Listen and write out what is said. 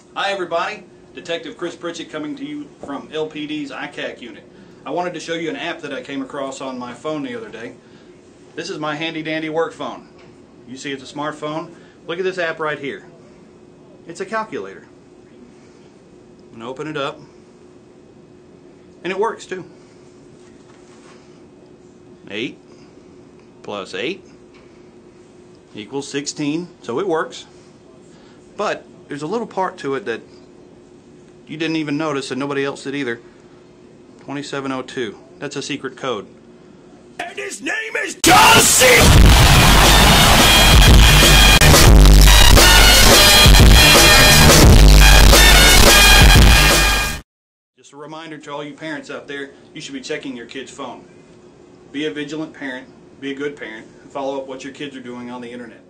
Hi everybody, Detective Chris Pritchett coming to you from LPD's ICAC unit. I wanted to show you an app that I came across on my phone the other day. This is my handy dandy work phone. You see it's a smartphone. Look at this app right here. It's a calculator. I'm going to open it up. And it works too. 8 plus 8 equals 16, so it works. But there's a little part to it that you didn't even notice and nobody else did either. 2702. That's a secret code. And his name is John C. Just a reminder to all you parents out there, you should be checking your kid's phone. Be a vigilant parent, be a good parent, and follow up what your kids are doing on the internet.